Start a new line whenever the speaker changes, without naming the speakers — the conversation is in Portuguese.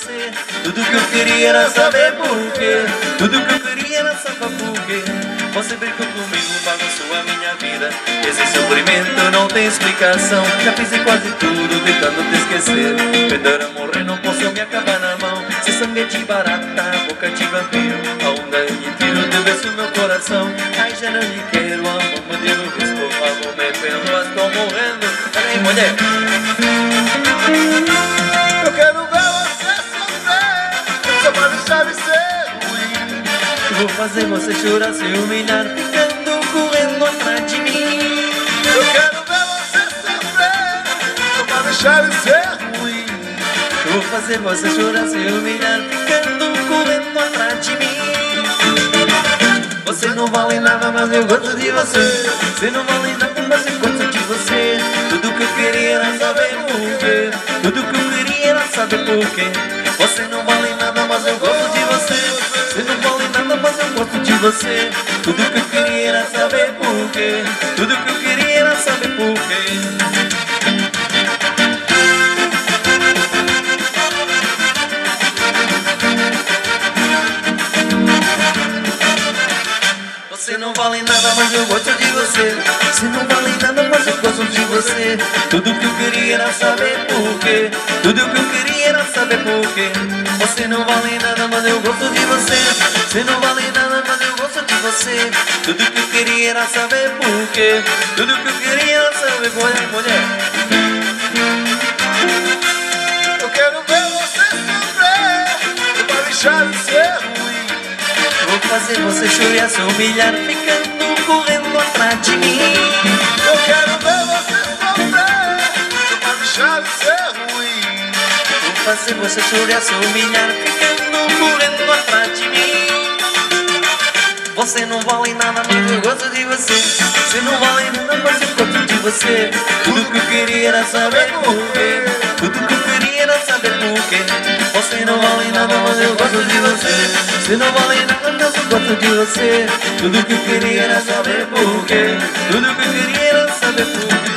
você. Tudo que eu queria era saber porquê. Tudo que eu queria era saber porquê. Você brincou comigo, bagunçou a minha vida. Esse sofrimento não tem explicação. Já fiz quase tudo tentando te esquecer. Perder a morrer, não posso me acabar na mão. Se sangue de barata, boca de vampiro, aonde lhe tiro de beijo meu coração. Ai, já não lhe quero, amor, me deu o risco. Por favor, me perdoa, estou morrendo. Peraí, mulher.
Eu quero ver você sofrer, só pra deixar de ser ruim.
Vou fazer você chorar, se humilhar, ficando correndo atrás de mim.
Eu quero ver você sofrer, só pra deixar de ser ruim.
Vou fazer você chorar, se humilhar, ficando correndo atrás de mim. Você não vale nada, mas eu gosto de você. Você não vale nada, mas eu gosto de você. Tudo que eu queria era saber porquê. Tudo que eu queria era saber porquê. Você não vale nada, mas eu gosto de você. Você não vale nada, mas eu gosto de você. Tudo que eu queria era saber porquê. Tudo que eu queria era saber porquê. Você não vale nada, mas eu gosto de você. Você não vale nada, mas eu gosto de você. Tudo que eu queria era saber porquê. Tudo que eu queria era saber porquê. Você não vale nada, mas eu gosto de você. Você não vale nada, mas eu gosto de você. Tudo que eu queria era saber porquê. Tudo que eu queria era saber mulher, mulher.
Eu quero ver você sofrer, só pra deixar de ser ruim.
Vou fazer você chorar, se humilhar, ficando correndo atrás de mim.
Eu quero ver você sofrer, só pra deixar de ser ruim.
Vou fazer você chorar, se humilhar, ficando correndo atrás de mim. Você não vale nada, mas eu gosto de você. Você não vale nada, mas eu gosto de você. Tudo que eu queria era saber porquê. Tudo que eu queria era saber porquê. Você não vale nada, mas eu gosto de você. Você não vale nada, mas eu gosto de você. Tudo que eu queria era saber porquê. Tudo que eu queria era saber porquê.